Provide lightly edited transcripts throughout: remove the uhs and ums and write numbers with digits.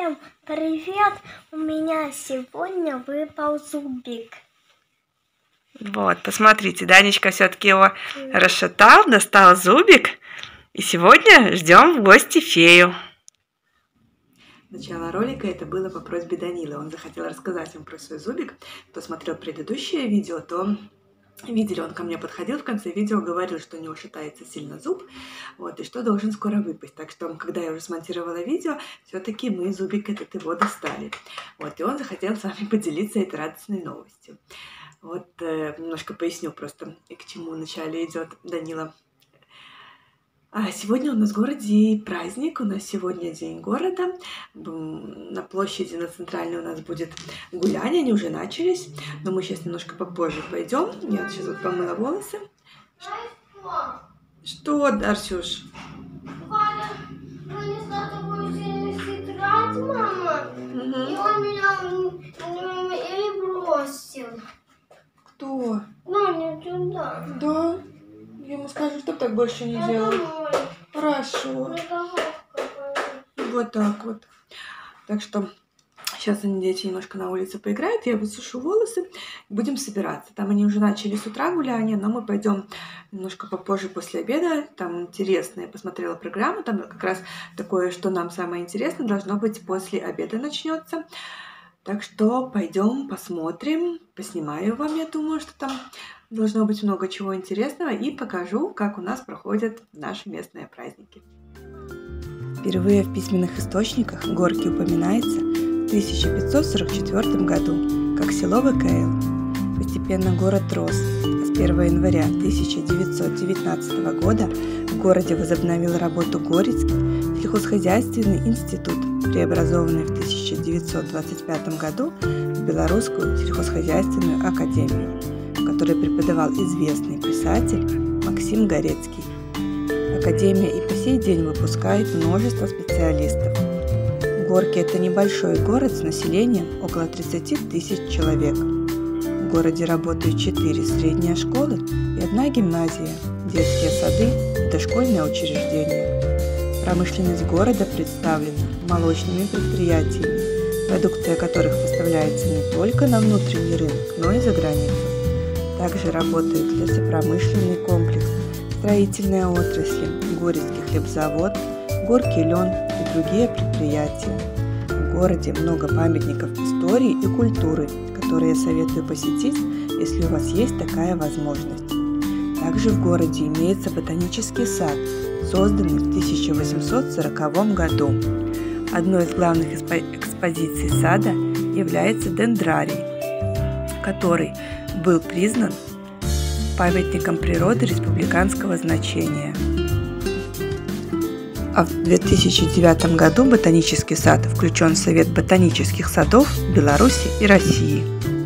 Всем привет! У меня сегодня выпал зубик. Вот, посмотрите, Данечка все-таки его расшатал, достал зубик. И сегодня ждем в гости фею. Начало ролика это было по просьбе Данилы. Он захотел рассказать вам про свой зубик. Кто смотрел предыдущее видео, то видели, он ко мне подходил в конце видео, говорил, что у него шатается сильно зуб, вот, и что должен скоро выпасть. Так что, когда я уже смонтировала видео, все-таки мы зубик этот его достали. Вот, и он захотел с вами поделиться этой радостной новостью. Вот, немножко поясню просто, к чему вначале идет Данила. Сегодня у нас в городе праздник, у нас сегодня день города. На площади, на центральной у нас будет гуляние, они уже начались, но мы сейчас немножко попозже пойдем. Я сейчас вот помыла волосы. Что, Арсюш? Валя, не знаю, тобой сильно играть, мама. И он меня и бросил. Кто? Ну, не туда. Да? Я ему скажу, что так больше не делал. Хорошо. Вот так вот. Так что сейчас они, дети, немножко на улице поиграют, я высушу волосы, будем собираться. Там они уже начали с утра гуляние, но мы пойдем немножко попозже после обеда. Там интересно, я посмотрела программу, там как раз такое, что нам самое интересное, должно быть после обеда начнется. Так что пойдем посмотрим, поснимаю вам, я думаю, что там должно быть много чего интересного, и покажу, как у нас проходят наши местные праздники. Впервые в письменных источниках Горки упоминается в 1544 году, как село ВКЛ. Постепенно город рос, а с 1 января 1919 года в городе возобновил работу Горецкий сельхозхозяйственный институт, преобразованный в 1925 году в Белорусскую сельхозхозяйственную академию, в которой преподавал известный писатель Максим Горецкий. Академия и по сей день выпускает множество специалистов. Горки – это небольшой город с населением около 30 тысяч человек. В городе работают 4 средние школы и 1 гимназия, детские сады и дошкольные учреждения. Промышленность города представлена молочными предприятиями, продукция которых поставляется не только на внутренний рынок, но и за границу. Также работает лесопромышленный комплекс, строительная отрасль, Горецкий хлебзавод, Горки лен и другие предприятия. В городе много памятников истории и культуры, которые я советую посетить, если у вас есть такая возможность. Также в городе имеется ботанический сад, созданный в 1840 году. Одной из главных экспозиций сада является дендрарий, который был признан памятником природы республиканского значения. А в 2009 году ботанический сад включен в Совет ботанических садов Беларуси и России.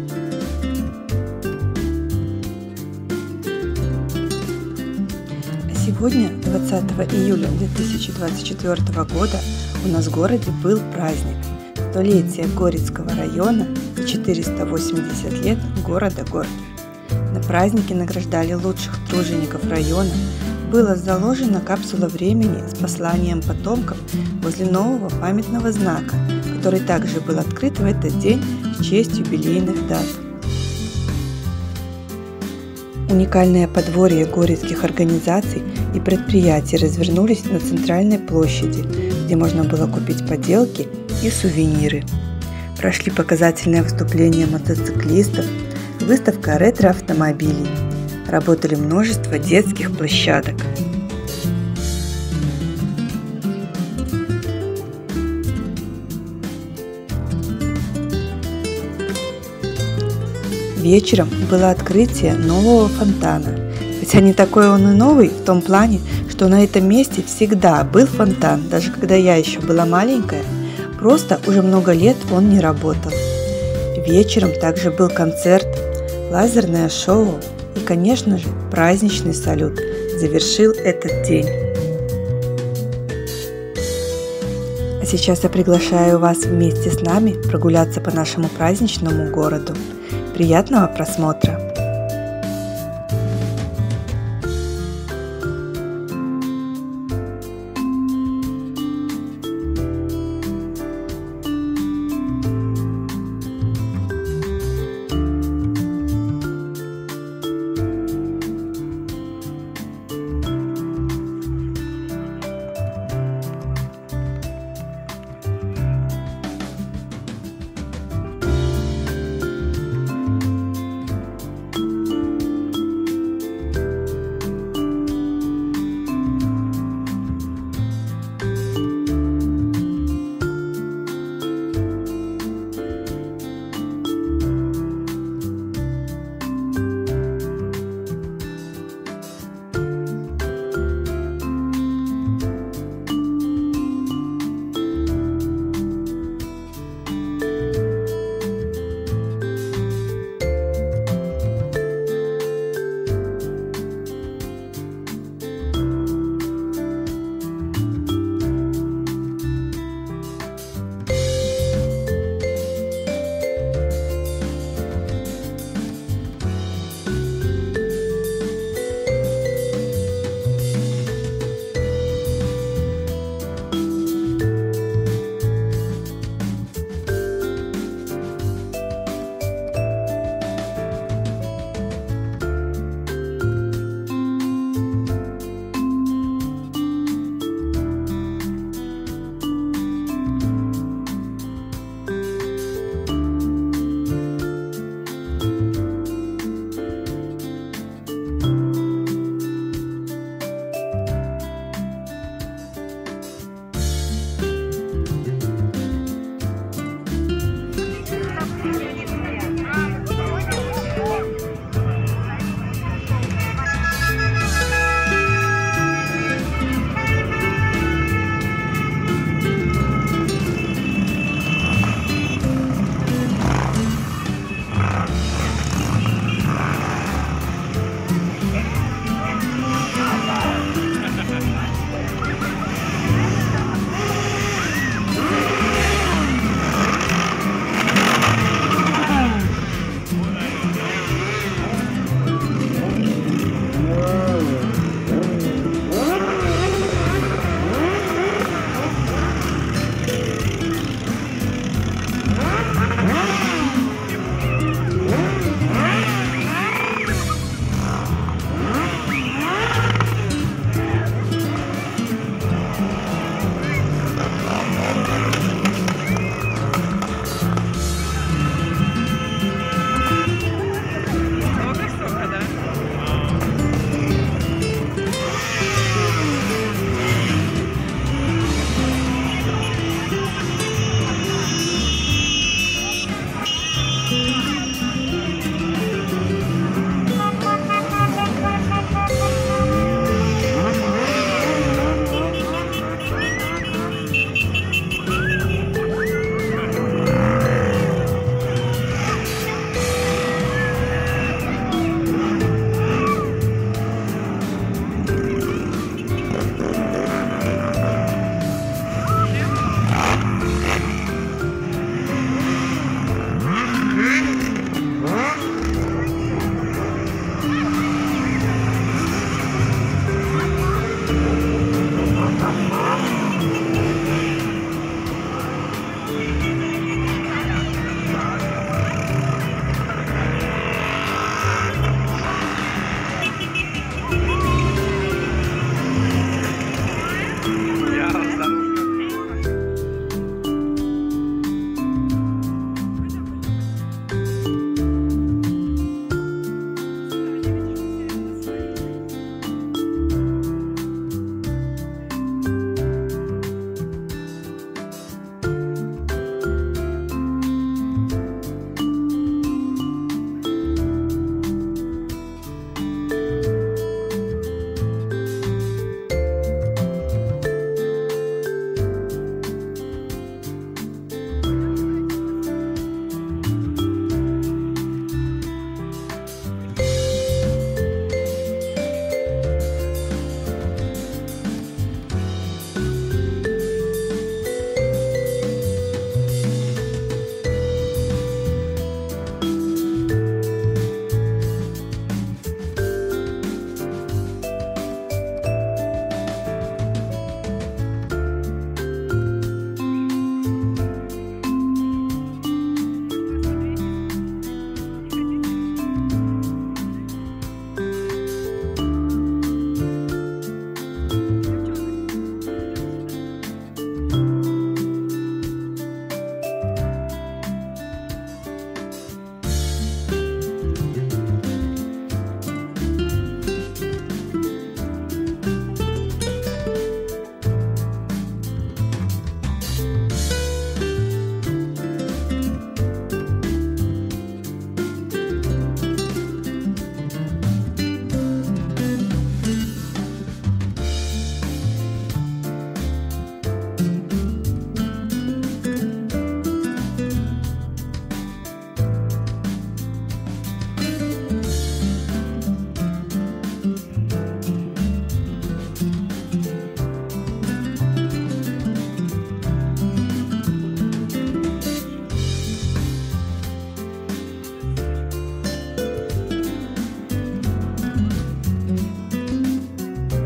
Сегодня, 20 июля 2024 года, у нас в городе был праздник – столетие Горецкого района и 480 лет города Горки. На празднике награждали лучших тружеников района, была заложена капсула времени с посланием потомкам возле нового памятного знака, который также был открыт в этот день в честь юбилейных дат. Уникальное подворье горецких организаций и предприятий развернулись на центральной площади, где можно было купить поделки и сувениры. Прошли показательные выступления мотоциклистов, выставка ретро-автомобилей. Работали множество детских площадок. Вечером было открытие нового фонтана. Хотя не такой он и новый в том плане, что на этом месте всегда был фонтан, даже когда я еще была маленькая. Просто уже много лет он не работал. Вечером также был концерт, лазерное шоу и, конечно же, праздничный салют завершил этот день. А сейчас я приглашаю вас вместе с нами прогуляться по нашему праздничному городу. Приятного просмотра!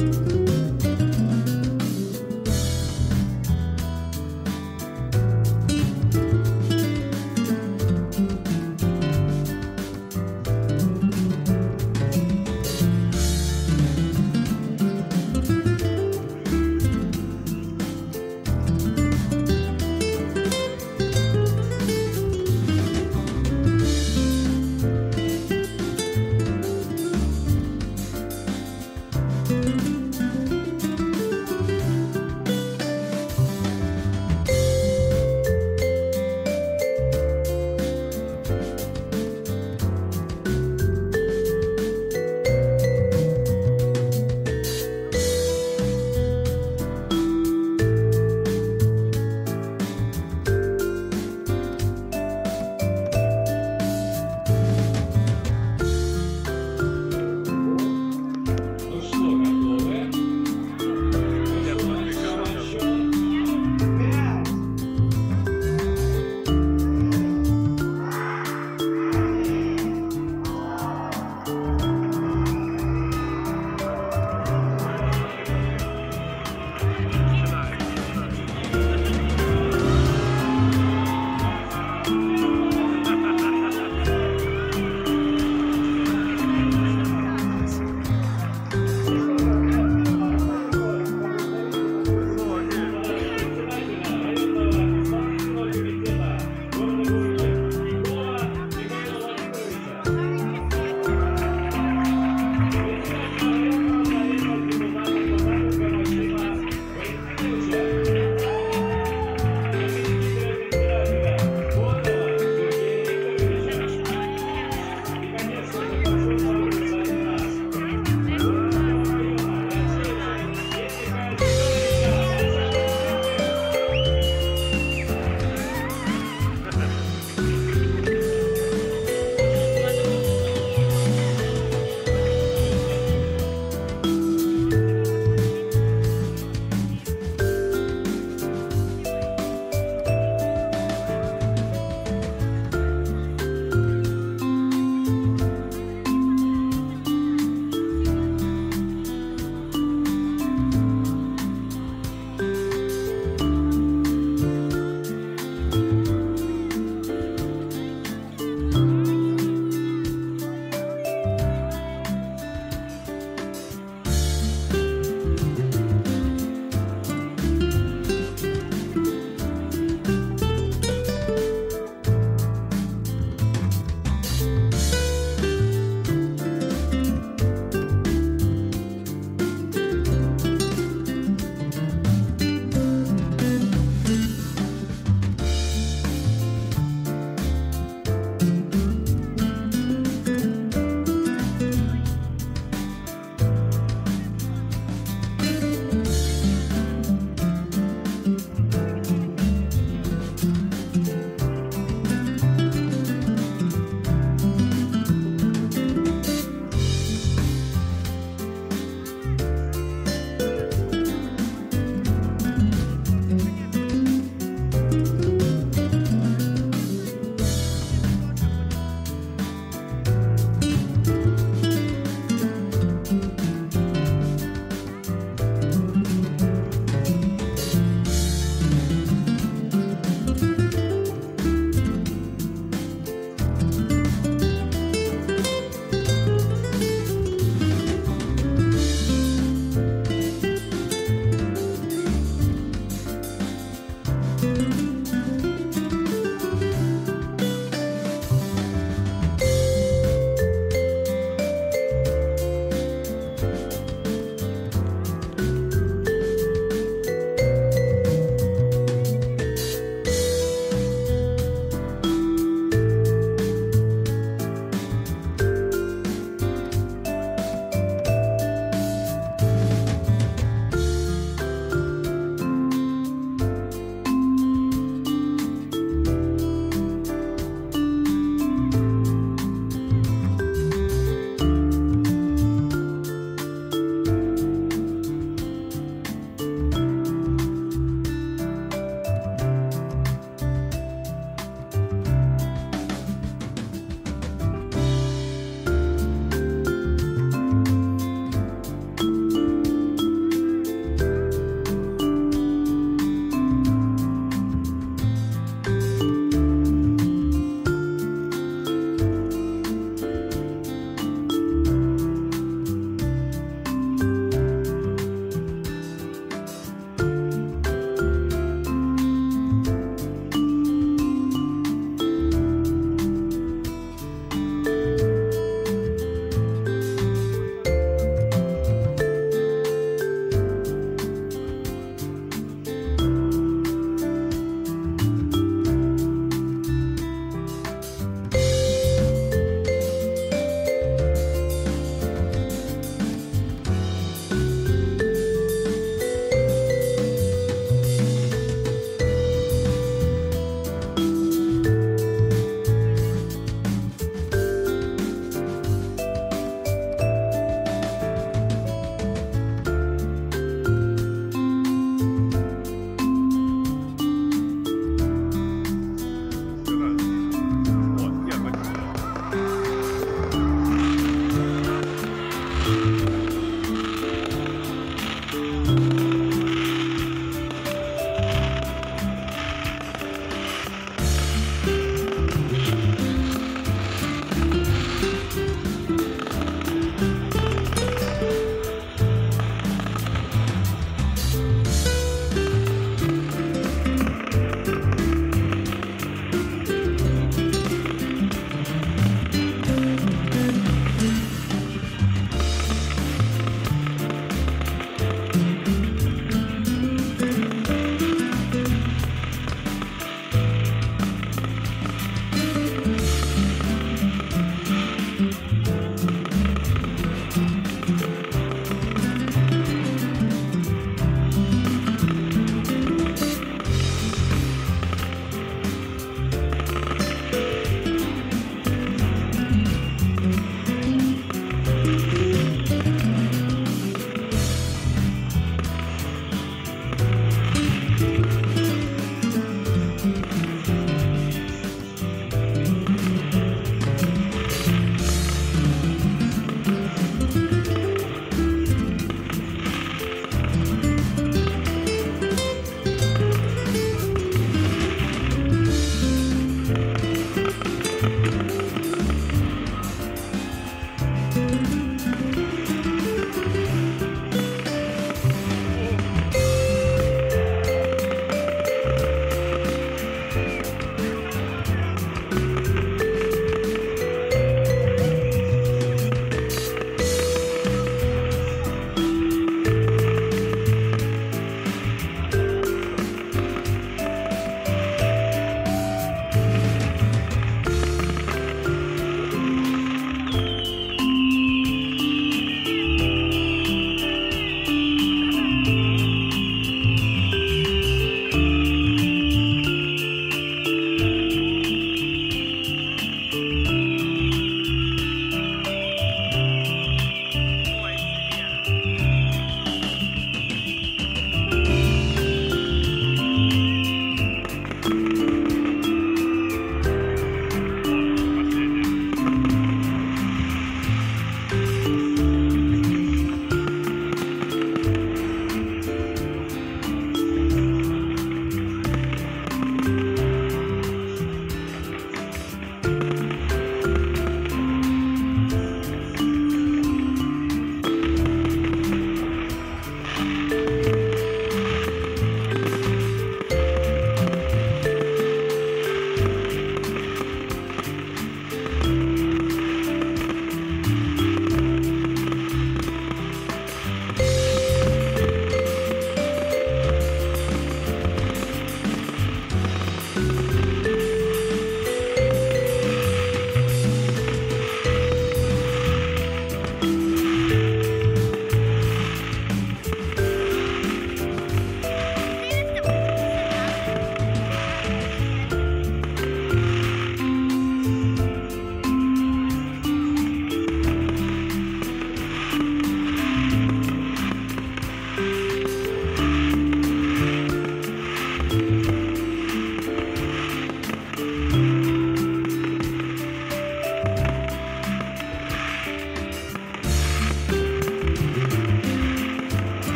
Пока.